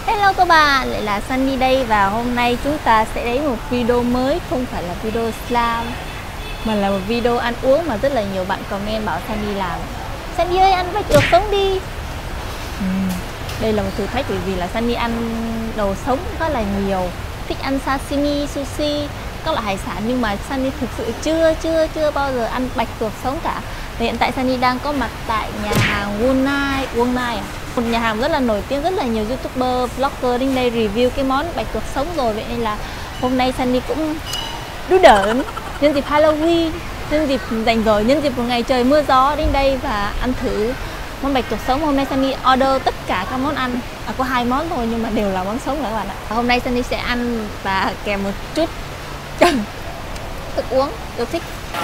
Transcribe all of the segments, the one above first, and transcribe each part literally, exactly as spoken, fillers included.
Hello các bạn, lại là Sunny đây và hôm nay chúng ta sẽ đến một video mới, không phải là video slam mà là một video ăn uống mà rất là nhiều bạn comment bảo Sunny làm. Sunny ơi, ăn bạch tuộc sống đi. uhm. Đây là một thử thách bởi vì là Sunny ăn đồ sống rất là nhiều, thích ăn sashimi, sushi, các loại hải sản, nhưng mà Sunny thực sự chưa chưa chưa bao giờ ăn bạch tuộc sống cả. Và hiện tại Sunny đang có mặt tại nhà hàng Wonai, Wonai à? Một nhà hàng rất là nổi tiếng, rất là nhiều youtuber, vlogger đến đây review cái món bạch tuộc sống rồi. Vậy nên là hôm nay Sunny cũng đu đỡn nhân dịp Halloween, nhân dịp rảnh rỗi, nhân dịp một ngày trời mưa gió đến đây và ăn thử món bạch tuộc sống. Hôm nay Sunny order tất cả các món ăn, à, có hai món thôi nhưng mà đều là món sống các bạn ạ. Hôm nay Sunny sẽ ăn và kèm một chút thức uống yêu thích.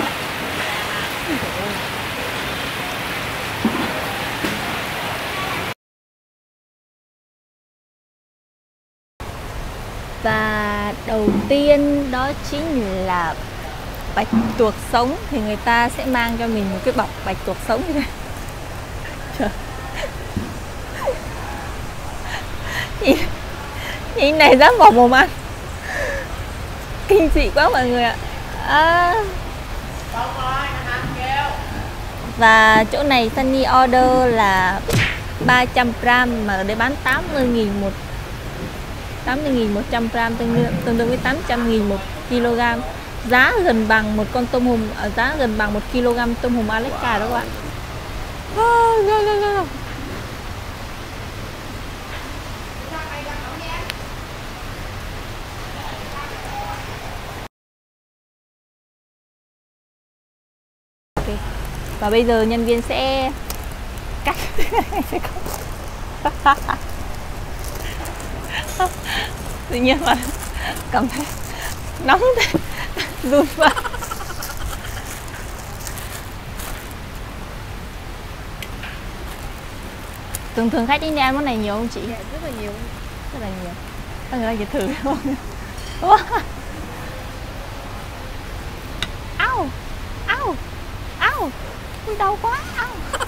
Và đầu tiên đó chính là bạch tuộc sống. Thì người ta sẽ mang cho mình một cái bọc bạch tuộc sống như thế. Trời. Nhìn, nhìn này dám bỏ mồm ăn. Kinh dị quá mọi người ạ. À. Và chỗ này Sunny order là ba trăm gram mà ở đây bán tám mươi nghìn một tám mươi nghìn một trăm gram, tương, tương đương với tám trăm nghìn một kg. Giá gần bằng một con tôm hùm, giá gần bằng một kg tôm hùm Alaska đó các bạn. Oh, go, go, go. Okay. Và bây giờ nhân viên sẽ cắt. Tự nhiên mà cảm thấy nóng thế, run quá. Thường thường khách đi ăn món này nhiều không chị? Dạ, rất là nhiều. Rất là nhiều. Có người ta chỉ thử không? Au, au, au, ui đau quá, au.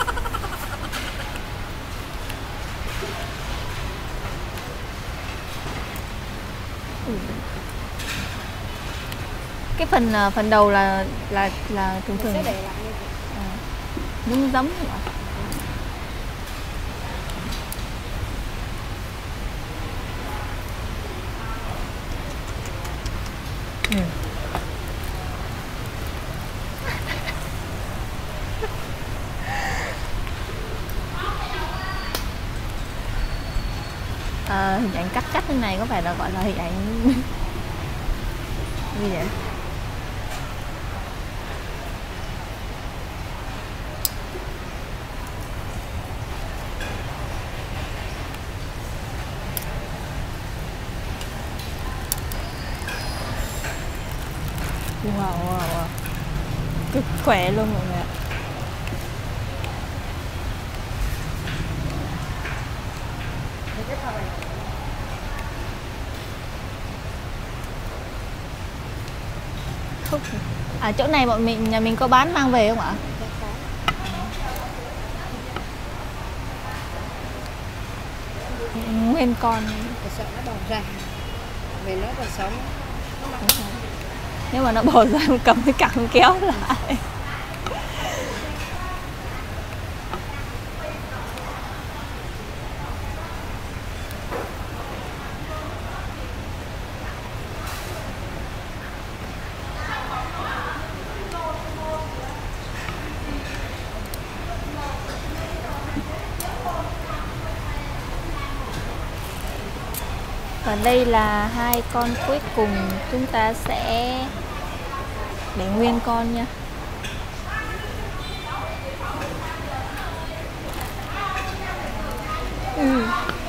Cái phần phần đầu là là là thường thường để lại à, giống giống vậy. Ừ. À, hình ảnh cắt cắt thế này có phải là gọi là hình ảnh gì vậy? Wow, wow, wow. Cực khỏe luôn mọi người ạ. À, chỗ này bọn mình nhà mình có bán mang về không ạ? Nguyên con. sợ nó bò ra vì nó còn sống. Nếu mà nó bò ra cầm cái cẳng kéo lại. Và đây là hai con cuối cùng, chúng ta sẽ để nguyên con nha. Ừ.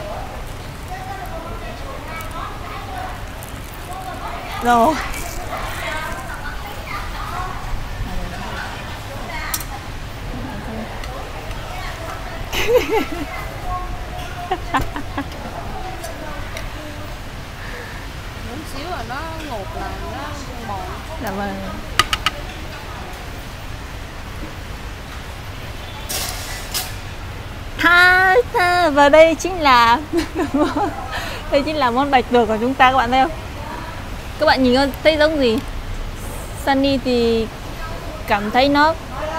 Rồi. Xíu là nó ngột là nó bò. Dạ vâng. Ha, ha, và đây chính là Đây chính là món bạch tuộc của chúng ta các bạn thấy không? Các bạn nhìn thấy giống gì? Sunny thì cảm thấy nó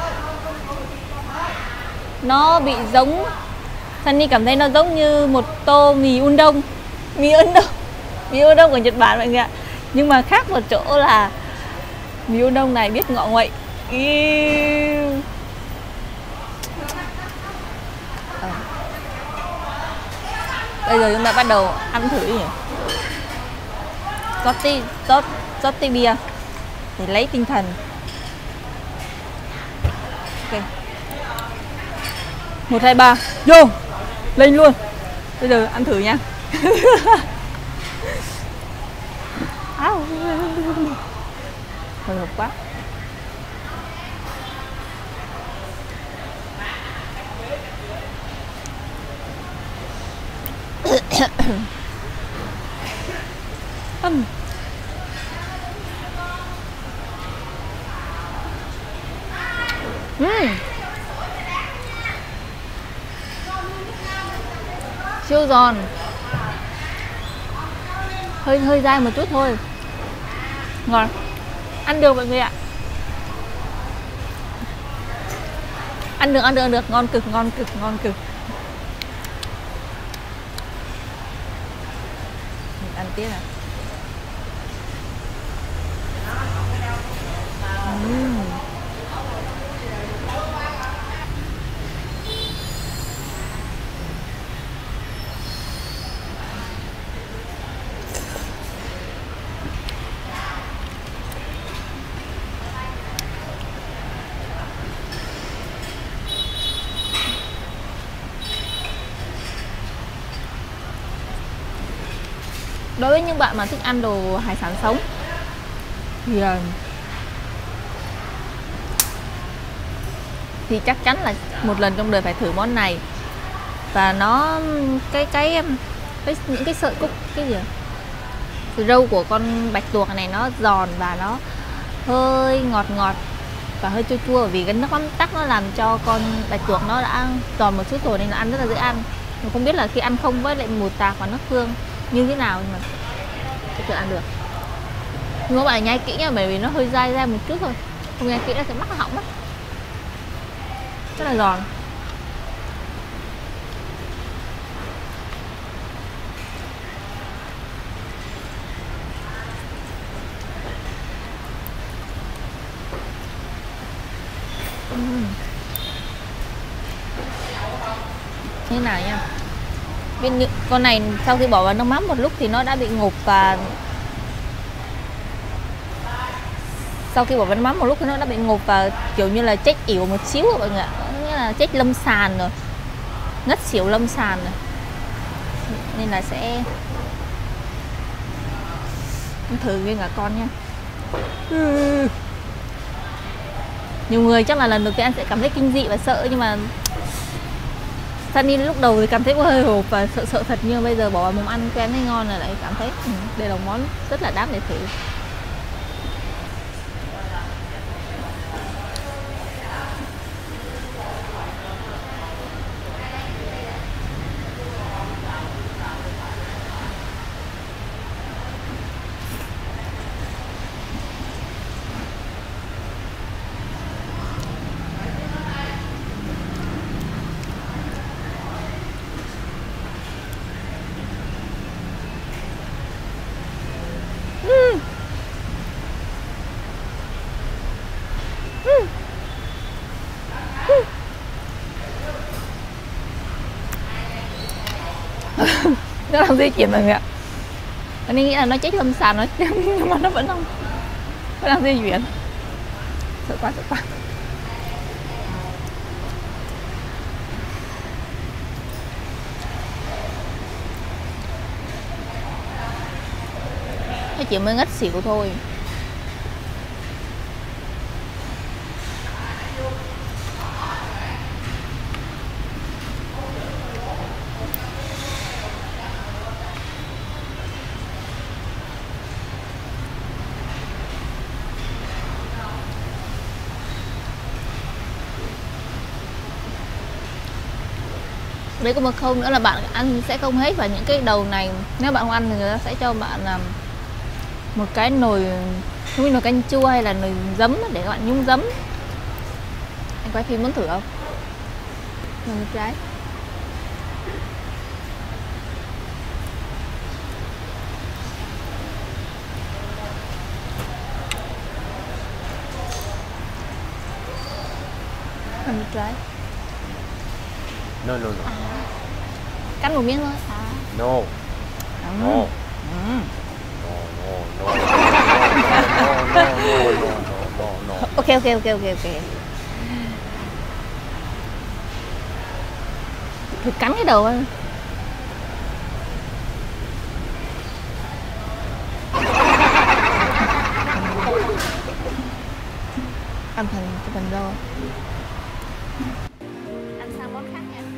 nó bị giống, Sunny cảm thấy nó giống như một tô mì udon, mì udon, mì udon của Nhật Bản mọi người ạ. Nhưng mà khác một chỗ là mì udon này biết ngọ nguậy. Yêu. À. Bây giờ chúng ta bắt đầu ăn thử nhỉ. Rót tí, rót, rót tí bia để lấy tinh thần. Ok. Một, hai, ba, vô. Lên luôn. Bây giờ ăn thử nha. Hồi hộp quá. Uhm. Uhm. Siêu giòn, hơi hơi dai một chút thôi, ngon, ăn được mọi người ạ. Ăn được, ăn được, ăn được, ngon cực, ngon cực, ngon cực. Mình ăn tiếp này. Uhm. Đối với những bạn mà thích ăn đồ hải sản sống thì thì chắc chắn là một lần trong đời phải thử món này. Và nó cái cái cái những cái sợi cúc cái gì râu của con bạch tuộc này nó giòn và nó hơi ngọt ngọt và hơi chua chua, vì cái nước mắm tắc nó làm cho con bạch tuộc nó đã giòn một chút rồi nên là ăn rất là dễ ăn. Mình không biết là khi ăn không với lại mù tạt và nước tương như thế nào, nhưng mà tự ăn được. Nhưng mà bạn nhai kỹ nha, bởi vì nó hơi dai ra một chút thôi, không nhai kỹ nó sẽ mắc họng mất. Rất là giòn. uhm. Như nào nha, viên con này sau khi bỏ vào nước mắm một lúc thì nó đã bị ngục, và sau khi bỏ vào nước mắm một lúc thì nó đã bị ngục và kiểu như là chết yểu một xíu rồi mọi người ạ, nghĩa là chết lâm sàn rồi, ngất xỉu lâm sàn rồi, nên là sẽ thử nguyên cả con nha. Nhiều người chắc là lần đầu tiên ăn sẽ cảm thấy kinh dị và sợ, nhưng mà Sunny lúc đầu thì cảm thấy hơi hộp và sợ sợ thật, nhưng bây giờ bỏ vào mồm ăn quen thấy ngon là lại cảm thấy ừ, đây là món rất là đáng để thử. Nó đang di chuyển mọi người ạ. Mình nghĩ là nó chết lâm sàn rồi nhưng mà nó vẫn không, nó đang di chuyển. Sợ quá, sợ quá. Nó chỉ mới ngất xỉu thôi. Đấy có một không nữa là bạn ăn sẽ không hết, và những cái đầu này nếu bạn không ăn thì người ta sẽ cho bạn làm một cái nồi giống như nồi canh chua hay là nồi giấm để các bạn nhúng giấm. Anh quay phim muốn thử không? Một trái. Một trái. No, no, no. À. Cắn một miếng thôi. À. No. Ừ. No. Ừ. No, no, no. No, no, no, no, no, no, no. Ok ok ok ok ok. Thử cắn cái đầu thôi. Ăn phần cái phần rau. Ăn sang món khác nha.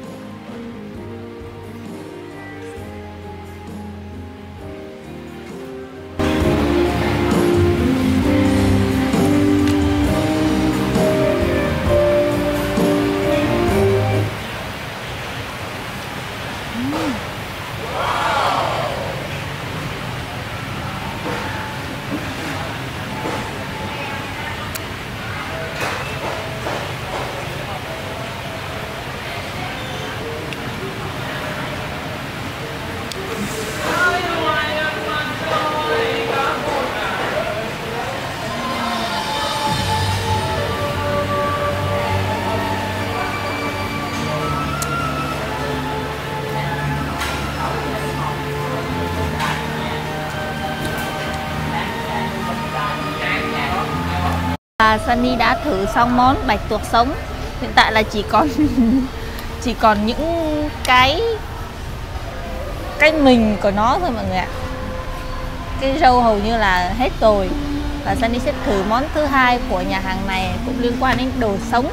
Sunny đã thử xong món bạch tuộc sống. Hiện tại là chỉ còn chỉ còn những cái cái mình của nó thôi mọi người ạ. Cái râu hầu như là hết rồi. Và Sunny sẽ thử món thứ hai của nhà hàng này cũng liên quan đến đồ sống.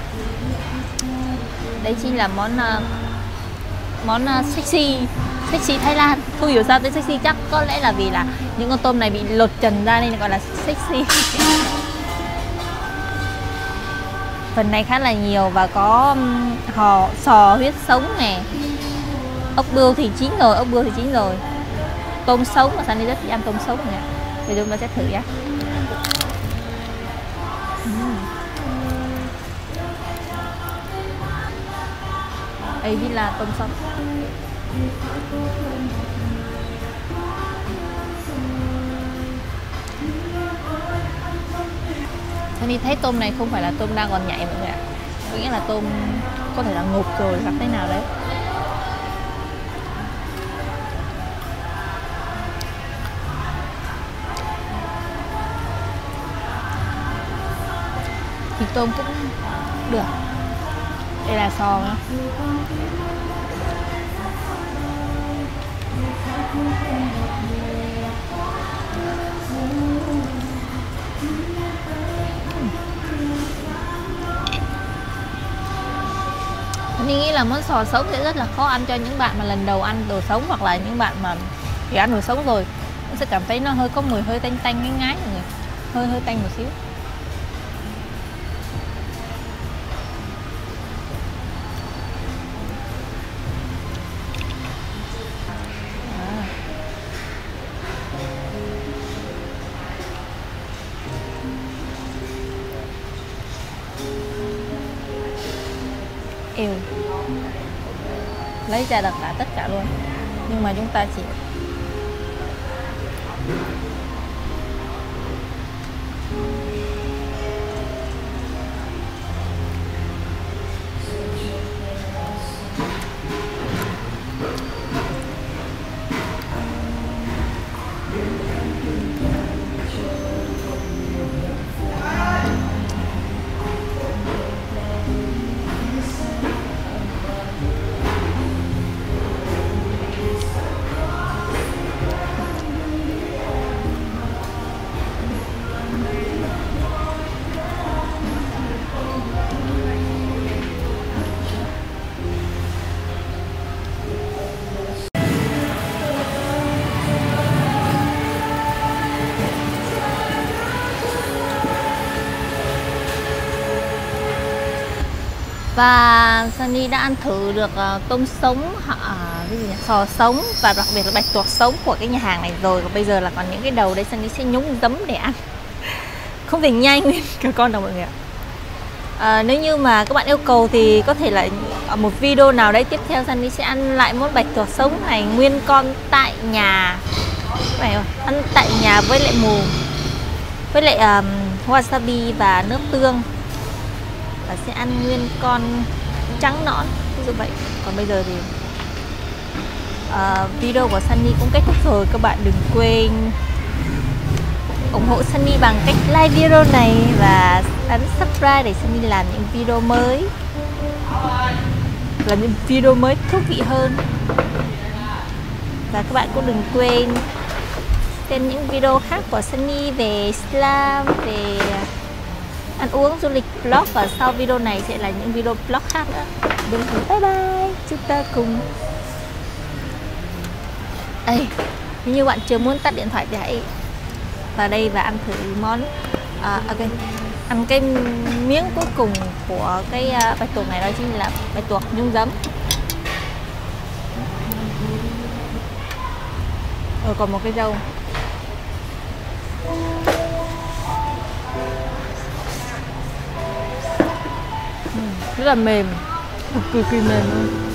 Đấy chính là món uh, món uh, sexy sexy Thái Lan. Không hiểu sao tên sexy, chắc có lẽ là vì là những con tôm này bị lột trần ra nên gọi là sexy. Phần này khá là nhiều và có hò sò huyết sống nè, ốc bươu thì chín rồi, ốc bươu thì chín rồi, tôm sống mà Sunny rất thích ăn tôm sống nè. Bây giờ chúng ta sẽ thử nhé. Đây chính là tôm sống. Sunny thấy tôm này không phải là tôm đang còn nhạy mọi người ạ. Có nghĩa là tôm có thể là ngục rồi hoặc thế nào đấy. Thịt tôm cũng được. Đây là sò nữa. Mình nghĩ là món sò sống sẽ rất là khó ăn cho những bạn mà lần đầu ăn đồ sống, hoặc là những bạn mà chỉ ăn đồ sống rồi nó sẽ cảm thấy nó hơi có mùi hơi tanh tanh ngái ngái mọi người, hơi hơi tanh một xíu. À. Eo lấy ra được là tất cả luôn, nhưng mà chúng ta chỉ Và Sunny đã ăn thử được uh, tôm sống, uh, cái gì nhỉ? Sò sống và đặc biệt là bạch tuộc sống của cái nhà hàng này rồi. Và bây giờ là còn những cái đầu đây Sunny sẽ nhúng giấm để ăn. Không thể nhai nguyên cả con đâu mọi người ạ. À, nếu như mà các bạn yêu cầu thì có thể là ở một video nào đấy tiếp theo Sunny sẽ ăn lại món bạch tuộc sống này nguyên con tại nhà. Phải không? Ăn tại nhà với lại mù, với lại um, wasabi và nước tương, và sẽ ăn nguyên con trắng nõn ví dụ vậy. Còn bây giờ thì uh, video của Sunny cũng kết thúc rồi. Các bạn đừng quên ủng hộ Sunny bằng cách like video này và ấn subscribe để Sunny làm những video mới, làm những video mới thú vị hơn. Và các bạn cũng đừng quên xem những video khác của Sunny về Islam, về ăn uống, du lịch, vlog. Và sau video này sẽ là những video vlog khác nữa. Đừng quên bye bye. Chúng ta cùng Ê, nếu như bạn chưa muốn tắt điện thoại thì hãy vào đây và ăn thử món à, ok ăn cái miếng cuối cùng của cái uh, bạch tuộc này, đó chính là bạch tuộc nhúng giấm. Rồi còn một cái rau uhm, rất là mềm, cực kỳ mềm luôn.